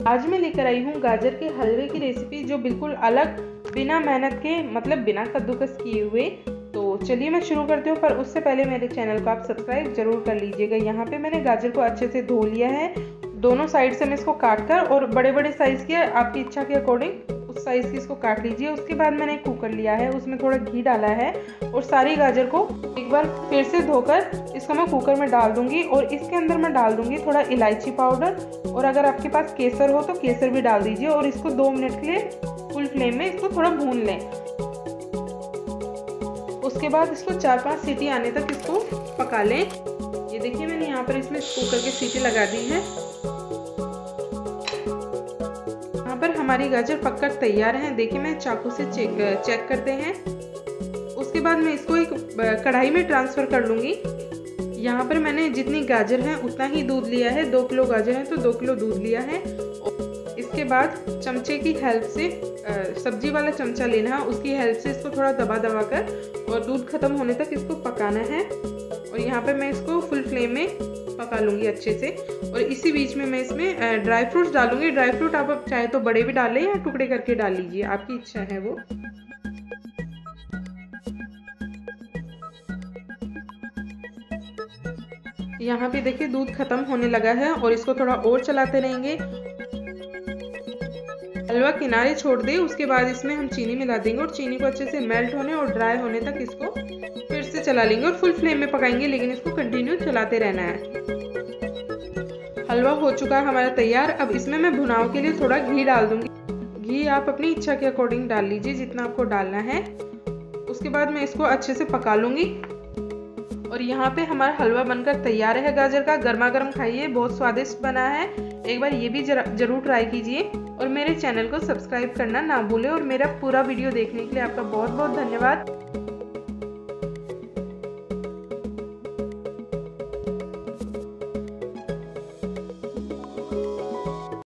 आज मैं लेकर आई हूँ गाजर के हलवे की रेसिपी, जो बिल्कुल अलग, बिना मेहनत के, मतलब बिना कद्दूकस किए हुए। तो चलिए मैं शुरू करती हूँ, पर उससे पहले मेरे चैनल को आप सब्सक्राइब जरूर कर लीजिएगा। यहाँ पे मैंने गाजर को अच्छे से धो लिया है। दोनों साइड से मैं इसको काट कर, और बड़े बड़े साइज़ के आपकी इच्छा के अकॉर्डिंग उस साइज़ की इसको काट लीजिए। उसके बाद मैंने कुकर लिया है, उसमें थोड़ा घी डाला है और सारी गाजर को एक बार फिर से धोकर इसको मैं कुकर में डाल दूंगी। और इसके अंदर मैं डाल दूंगी थोड़ा इलायची पाउडर, और अगर आपके पास केसर हो तो केसर भी डाल दीजिए। और इसको 2 मिनट के लिए फुल फ्लेम में इसको थोड़ा भून लें। उसके बाद इसको 4-5 सीटी आने तक इसको पका लें। ये देखिए मैंने यहाँ पर इसमें कुकर की सीटी लगा दी है। यहाँ पर हमारी गाजर पककर तैयार है। देखिए मैं चाकू से चेक करते हैं। उसके बाद मैं इसको एक कढ़ाई में ट्रांसफ़र कर लूँगी। यहाँ पर मैंने जितनी गाजर है उतना ही दूध लिया है। 2 किलो गाजर है तो 2 किलो दूध लिया है। इसके बाद चमचे की हेल्प से, सब्जी वाला चमचा लेना है, उसकी हेल्प से इसको थोड़ा दबा कर और दूध खत्म होने तक इसको पकाना है। और यहाँ पर मैं इसको फुल फ्लेम में पका लूँगी अच्छे से। और इसी बीच में मैं इसमें ड्राई फ्रूट्स डालूँगी। ड्राई फ्रूट आप चाहे तो बड़े भी डालें या टुकड़े करके डाल लीजिए, आपकी इच्छा है वो। यहाँ पे देखिए दूध खत्म होने लगा है और इसको थोड़ा और चलाते रहेंगे। हलवा किनारे छोड़ दे, उसके बाद इसमें हम चीनी मिला देंगे और चीनी को अच्छे से मेल्ट होने और ड्राई होने तक इसको फिर से चला लेंगे और फुल फ्लेम में पकाएंगे, लेकिन इसको कंटिन्यू चलाते रहना है। हलवा हो चुका है हमारा तैयार। अब इसमें मैं भुनाव के लिए थोड़ा घी डाल दूंगी। घी आप अपनी इच्छा के अकॉर्डिंग डाल लीजिए, जितना आपको डालना है। उसके बाद मैं इसको अच्छे से पका लूंगी। और यहाँ पे हमारा हलवा बनकर तैयार है गाजर का। गर्मा गर्म खाइए, बहुत स्वादिष्ट बना है। एक बार ये भी जरूर ट्राई कीजिए और मेरे चैनल को सब्सक्राइब करना ना भूलें। और मेरा पूरा वीडियो देखने के लिए आपका बहुत बहुत धन्यवाद।